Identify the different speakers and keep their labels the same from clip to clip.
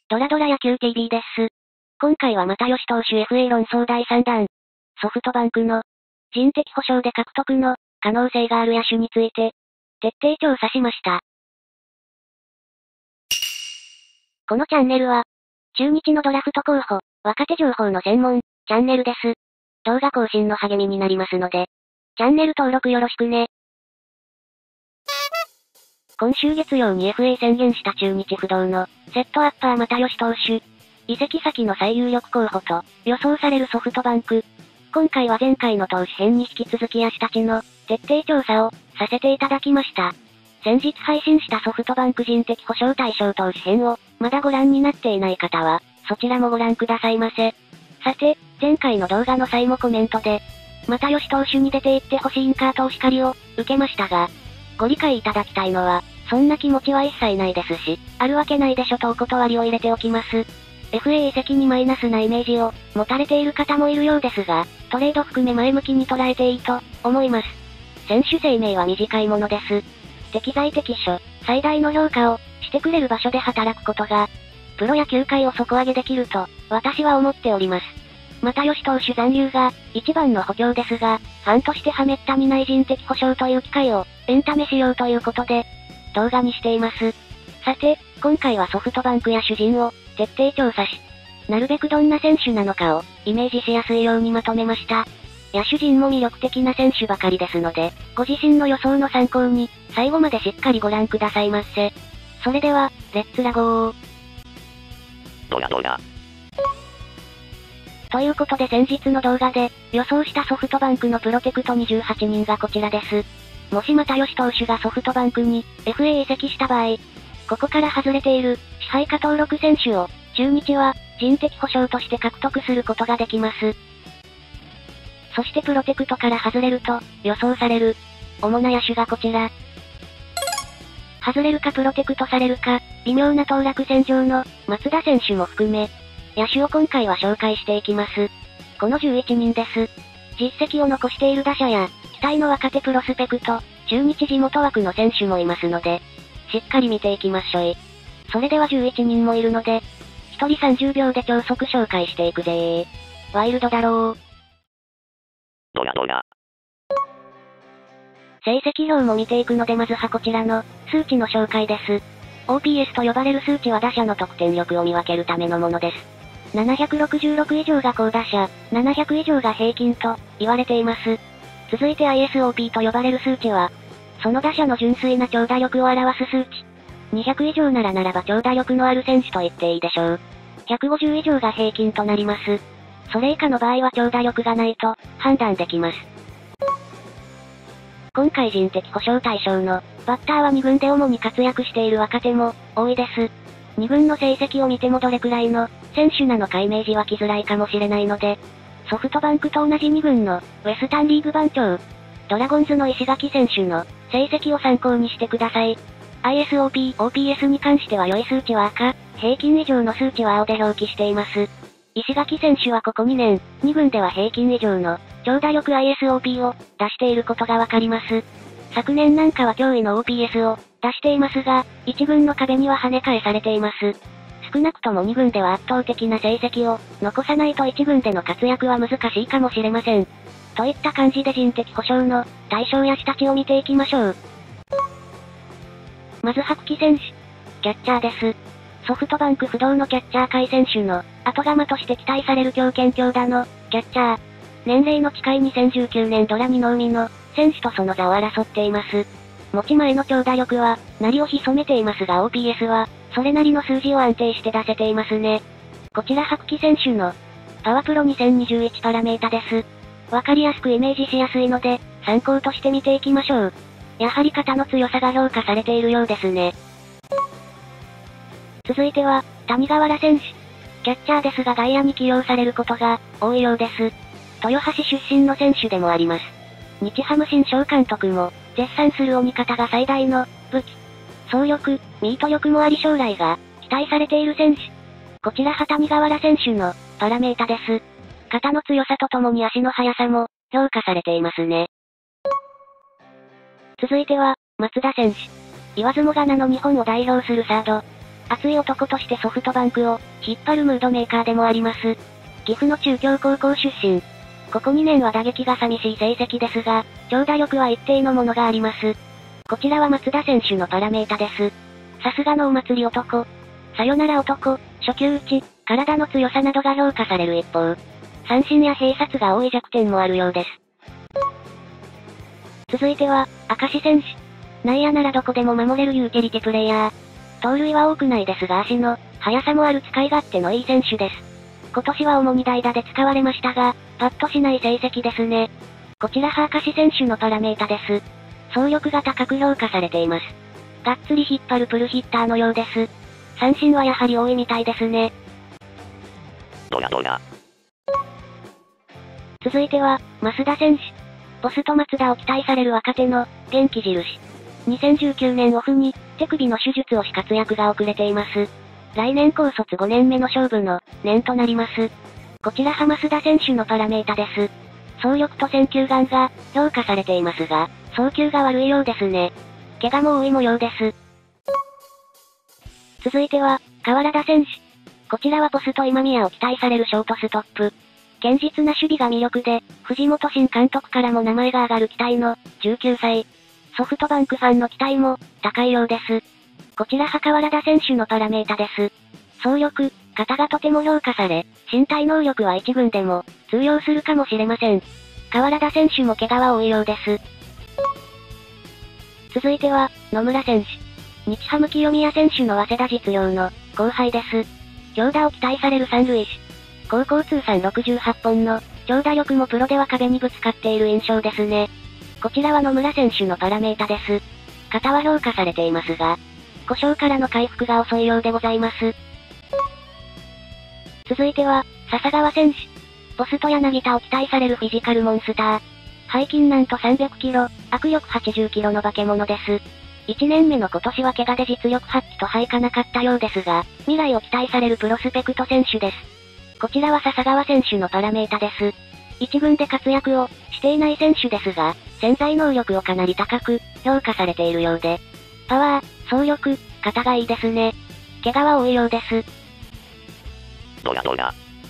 Speaker 1: ドラドラ野球 TV です。今回は又吉投手 FA 論争第3弾。ソフトバンクの人的保障で獲得の可能性がある野手について徹底調査しました。このチャンネルは中日のドラフト候補、若手情報の専門チャンネルです。動画更新の励みになりますので、チャンネル登録よろしくね。今週月曜に FA 宣言した中日不動のセットアッパー又吉投手。移籍先の最有力候補と予想されるソフトバンク。今回は前回の投手編に引き続き野手たちの徹底調査をさせていただきました。先日配信したソフトバンク人的保障対象投手編をまだご覧になっていない方はそちらもご覧くださいませ。さて、前回の動画の際もコメントで又吉投手に出て行ってほしいんかとお叱りを受けましたが、ご理解いただきたいのは、そんな気持ちは一切ないですし、あるわけないでしょとお断りを入れておきます。FA 移籍にマイナスなイメージを持たれている方もいるようですが、トレード含め前向きに捉えていいと思います。選手生命は短いものです。適材適所、最大の評価をしてくれる場所で働くことが、プロ野球界を底上げできると、私は思っております。又吉投手残留が一番の補強ですが、ファンとしてはめったにない人的保障という機会をエンタメしようということで、動画にしています。さて、今回はソフトバンクや主人を徹底調査し、なるべくどんな選手なのかをイメージしやすいようにまとめました。野手陣も魅力的な選手ばかりですので、ご自身の予想の参考に、最後までしっかりご覧くださいませ。それでは、レッツラゴー。
Speaker 2: ドラ。
Speaker 1: ということで先日の動画で予想したソフトバンクのプロテクト28人がこちらです。もし又吉投手がソフトバンクに FA 移籍した場合、ここから外れている支配下登録選手を中日は人的保障として獲得することができます。そしてプロテクトから外れると予想される主な野手がこちら。外れるかプロテクトされるか微妙な当落線上の松田選手も含め、野手を今回は紹介していきます。この11人です。実績を残している打者や、期待の若手プロスペクト、中日地元枠の選手もいますので、しっかり見ていきましょい。それでは11人もいるので、1人30秒で超速紹介していくぜー。ワイルドだろー。
Speaker 2: ドラ。
Speaker 1: 成績表も見ていくのでまずはこちらの数値の紹介です。OPS と呼ばれる数値は打者の得点力を見分けるためのものです。766以上が好打者、700以上が平均と言われています。続いて ISOP と呼ばれる数値は、その打者の純粋な長打力を表す数値。200以上ならば長打力のある選手と言っていいでしょう。150以上が平均となります。それ以下の場合は長打力がないと判断できます。今回人的保障対象のバッターは2軍で主に活躍している若手も多いです。2軍の成績を見てもどれくらいの選手なのかイメージ湧きづらいかもしれないので、ソフトバンクと同じ2軍のウェスタンリーグ番長、ドラゴンズの石垣選手の成績を参考にしてください。ISOP、OPS に関しては良い数値は赤、平均以上の数値は青で表記しています。石垣選手はここ2年、2軍では平均以上の長打力 ISOP を出していることがわかります。昨年なんかは驚異の OPS を出していますが、1軍の壁には跳ね返されています。少なくとも2軍では圧倒的な成績を残さないと1軍での活躍は難しいかもしれません。といった感じで人的保障の対象野手たちを見ていきましょう。まず白木選手。キャッチャーです。ソフトバンク不動のキャッチャー界選手の後釜として期待される強肩強打のキャッチャー。年齢の近い2019年ドラ2の海の選手とその座を争っています。持ち前の長打力は、鳴りを潜めていますが OPS は、それなりの数字を安定して出せていますね。こちら白木選手の、パワプロ2021パラメータです。わかりやすくイメージしやすいので、参考として見ていきましょう。やはり肩の強さが評価されているようですね。続いては、谷川原選手。キャッチャーですが外野に起用されることが多いようです。豊橋出身の選手でもあります。日ハム新庄監督も絶賛する鬼肩が最大の武器。走力、ミート力もあり将来が期待されている選手。こちら谷川原選手のパラメータです。肩の強さとともに足の速さも評価されていますね。続いては松田選手。言わずもがなの日本を代表するサード。 熱い男としてソフトバンクを引っ張るムードメーカーでもあります。岐阜の中京高校出身。ここ2年は打撃が寂しい成績ですが、長打力は一定のものがあります。こちらは松田選手のパラメータです。さすがのお祭り男。さよなら男、初球打ち、体の強さなどが評価される一方、三振や併殺が多い弱点もあるようです。続いては、明石選手。内野ならどこでも守れるユーティリティプレイヤー。盗塁は多くないですが足の速さもある使い勝手のいい選手です。今年は主に代打で使われましたが、パッとしない成績ですね。こちら明石選手のパラメータです。走力が高く評価されています。がっつり引っ張るプルヒッターのようです。三振はやはり多いみたいですね。
Speaker 2: ドヤドヤ。
Speaker 1: 続いては、増田選手。ボスと松田を期待される若手の元気印。2019年オフに手首の手術をし活躍が遅れています。来年高卒5年目の勝負の年となります。こちら増田選手のパラメータです。走力と選球眼が評価されていますが、送球が悪いようですね。怪我も多い模様です。続いては、川原田選手。こちらはポスト今宮を期待されるショートストップ。堅実な守備が魅力で、藤本新監督からも名前が挙がる期待の19歳。ソフトバンクファンの期待も高いようです。こちら川原田選手のパラメータです。走力、肩がとても評価され、身体能力は一軍でも通用するかもしれません。川原田選手も怪我は多いようです。続いては、野村選手。日ハム清宮選手の早稲田実業の後輩です。強打を期待される三塁手。高校通算68本の長打力もプロでは壁にぶつかっている印象ですね。こちらは野村選手のパラメータです。肩は評価されていますが、故障からの回復が遅いようでございます。続いては、笹川選手。ボスと柳田を期待されるフィジカルモンスター。背筋なんと300キロ、握力80キロの化け物です。1年目の今年は怪我で実力発揮とはいかなかったようですが、未来を期待されるプロスペクト選手です。こちらは笹川選手のパラメータです。一軍で活躍をしていない選手ですが、潜在能力をかなり高く評価されているようで、パワー、走力、肩がいいですね。怪我は多いようです。
Speaker 2: ドヤドヤ。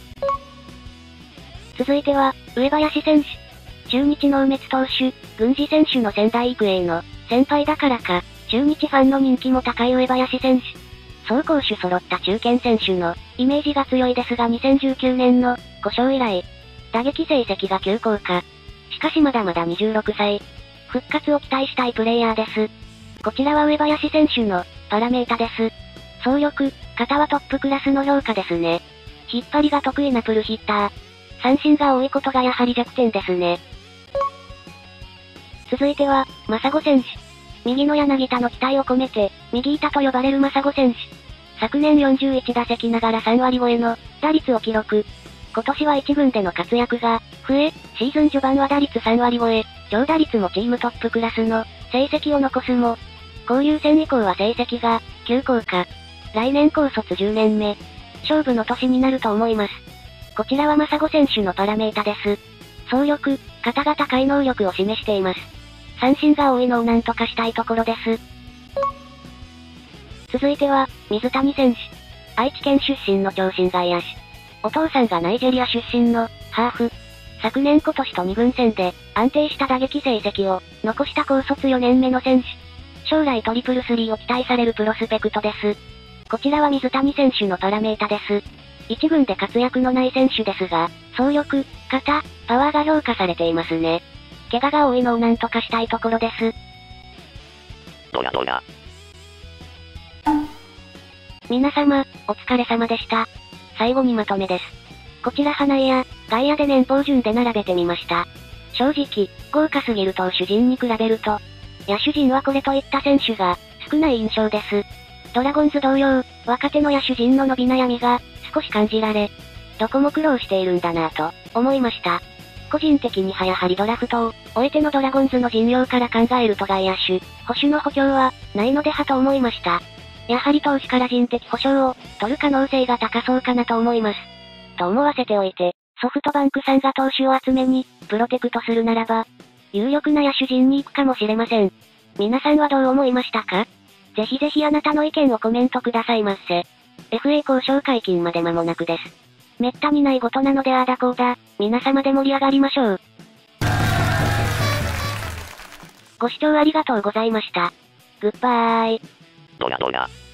Speaker 1: 続いては、上林選手。中日の梅津投手、郡司選手の仙台育英の先輩だからか、中日ファンの人気も高い上林選手。走攻守揃った中堅選手のイメージが強いですが2019年の5勝以来、打撃成績が急降下。しかしまだまだ26歳。復活を期待したいプレイヤーです。こちらは上林選手のパラメータです。走力、肩はトップクラスの評価ですね。引っ張りが得意なプルヒッター。三振が多いことがやはり弱点ですね。続いては、真砂選手。右の柳田の期待を込めて、右板と呼ばれる真砂選手。昨年41打席ながら3割超えの打率を記録。今年は一軍での活躍が増え、シーズン序盤は打率3割超え、長打率もチームトップクラスの成績を残すも、交流戦以降は成績が急降下。来年高卒10年目。勝負の年になると思います。こちらは真砂選手のパラメータです。走力、肩が高い能力を示しています。三振が多いのを何とかしたいところです。続いては、水谷選手。愛知県出身の長身外野手。お父さんがナイジェリア出身のハーフ。昨年今年と2軍戦で安定した打撃成績を残した高卒4年目の選手。将来トリプルスリーを期待されるプロスペクトです。こちらは水谷選手のパラメータです。一軍で活躍のない選手ですが、走力、肩、パワーが評価されていますね。怪我が多いのを何とかしたいところです。
Speaker 2: ドヤドヤ。
Speaker 1: 皆様、お疲れ様でした。最後にまとめです。こちら花江や外野で年俸順で並べてみました。正直、豪華すぎる投手陣に比べると、野手陣はこれといった選手が少ない印象です。ドラゴンズ同様、若手の野手陣の伸び悩みが少し感じられ、どこも苦労しているんだなぁと思いました。個人的にはやはりドラフトを終えてのドラゴンズの陣容から考えると外野手、捕手の補強はないのではと思いました。やはり投手から人的保障を取る可能性が高そうかなと思います。と思わせておいて、ソフトバンクさんが投手を集めに、プロテクトするならば、有力な野手陣に行くかもしれません。皆さんはどう思いましたか？ ぜひぜひあなたの意見をコメントくださいまっせ。FA 交渉解禁まで間もなくです。めったにないことなのでああだこうだ、皆様で盛り上がりましょう。ご視聴ありがとうございました。グッバーイ。
Speaker 2: ドヤドヤ。